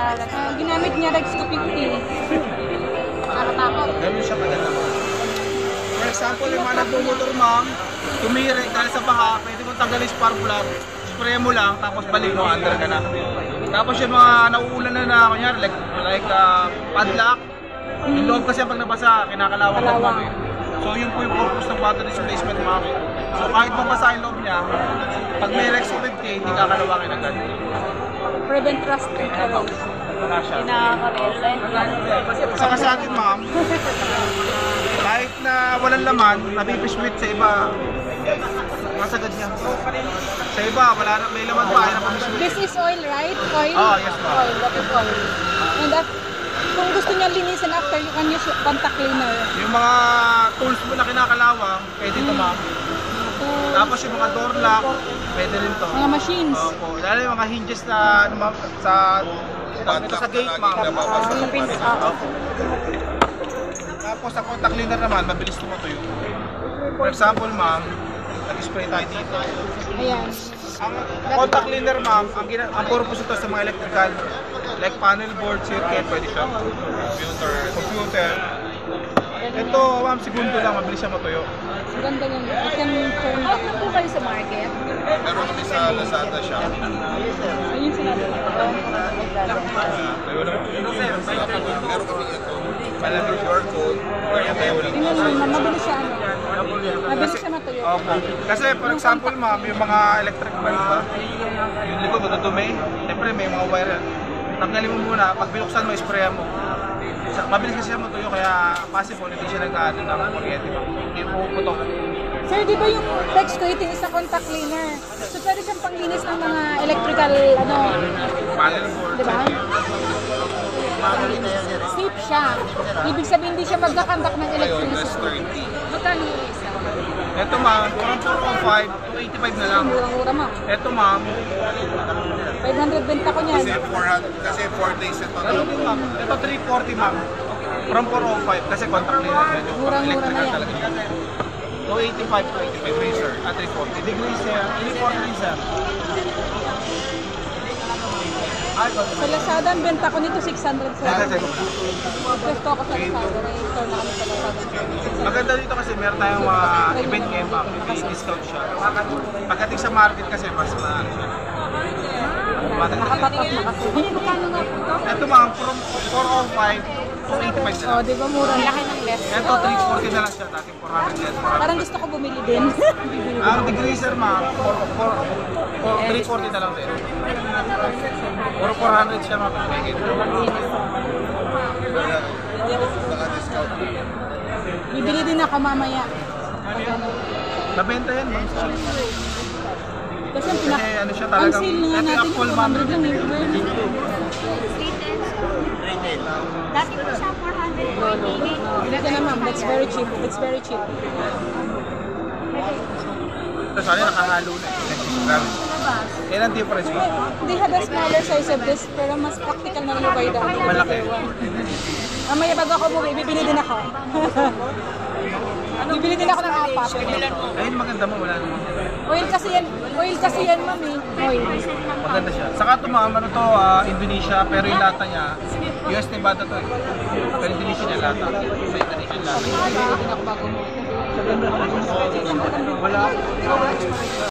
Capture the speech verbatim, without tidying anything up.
Uh, ginamit niya Rex two fifty. Nakatakot. Ganun siya maganda. For example, yung mga nagmumotor ma'am, tumire dahil sa baha, pwede mong tanggalin yung spark plug, spray mo lang, tapos balik mo, under ka na. Tapos yung mga nauulan na na, kunyari, like, like uh, padlock, yung loob kasi pag nabasa, kinakalawang lang ma'am eh. So yun po yung purpose ng battery replacement ma'am eh. So kahit mabasa yung loob niya, pag may Rex two fifty, hindi kakalawangin agad. Prevent rust leakage. Wala siya. Pinaka-relent. Saka sa atin ma'am, kahit na walang laman, nabibiswit sa iba, masagad niya. Sa iba, wala na, may laman pa, ay napabiswit. This is oil, right? Oil? Oh, yes ma'am. Oil, what is oil? And that, kung gusto niya linisin after, you can use contact cleaner. Yung mga tools mo na kinakalawang, pwede ito ma'am. Tapos yung mga door lock, pwede rin to. Mga machines. Opo, lalo yung mga hinges na ano, ma'am, sa ito sa gate ma'am. Mga pins. Opo. Tapos sa contact cleaner naman, mabilis tumutuyo. For example ma'am, nag-spray tayo dito. Ayan. Ang contact cleaner ma'am, ang, ang purpose ito sa mga electrical, like panel board, circuit, pwede siya. Computer. Computer. Ito ma'am, segundo lang, mabilis siya matuyo. Ganda yun. You can turn down. Ano po kayo sa market? Meron kami sa Lazada siya. Ayun sinabi ko. Meron kami ito. Malamig Q R code. Tingnan mo, ma'am, mabilis siya ano. Mabilis siya matuyo. Opo. Kasi for example ma'am, yung mga electric bulb ba, yung likod matutumi, siyempre may mga wire. Tanggalin mo muna, pag binuksan mo, sprayan mo. Mabilis kasi siya matuyo, kaya possible hindi siya nag-ano ng kuryente. Hindi mo putok. Sir, di ba yung Rex two fifty is a contact cleaner? So, pwede siyang panglinis ng mga electrical, ano, Panel board. di ba? Safe siya. Ibig sabihin, hindi siya magkakandak ng electricity. Magkano yung isa? Ito ma'am, four oh five, two eighty-five na lang. Murang-mura, ma'am. Ito ma'am, five hundred benta ko niyan. kasi four hundred, kasi four days ito. Ano din ma'am? Ito three forty ma'am. From four oh five, kasi contact cleaner. Medyo Murang-mura na yan. talaga. two eighty-five, two eighty-five razor at three forty. Degrees sir, three forty sir. Sa Lazada, ang benta ko nito six hundred sir. Gusto ko sa Lazada. Na-install na kami sa Lazada. Maganda dito kasi meron tayong mga event ngayon ma'am. May discount siya. Pagdating sa market kasi mas maano siya. Nakatapat na kasi. Magkano nga po ito? Ito ma'am, from four oh five, two eighty-five na Oh, lang. di ba mura? Laki ng less. Ito, three forty na lang siya. Dating four hundred yan. Parang gusto ko bumili din. Ang degreaser ma'am, three forty na lang din. Or four hundred siya ma'am. Bibili din ako mamaya. Nabenta yan ma'am. Kasi ang pinak... Kasi ano siya Ang talagang, sale nga ito natin yung full yung ma'am. two hundred lang eh. Dati po siya four hundred forty. Ito na ma'am, that's very cheap. It's very cheap. Ito sana nakahalo na. Yan ang difference mo. They have a smaller size of this, pero mas practical na yung by the other. Malaki. Mamaya bago ako umuwi, bibili din ako. Bibili din ako ng apat. Ayun maganda mo, wala naman. Oil kasi yan, oil kasi yan ma'am eh. Oil. Maganda siya. Saka ito ma'am, ano to, ah, Indonesia, pero yung lata niya, U S Nevada to eh. Pero Indonesia niya lata. Sa Indonesia lata. Bibili din ako bago umuwi. Wala.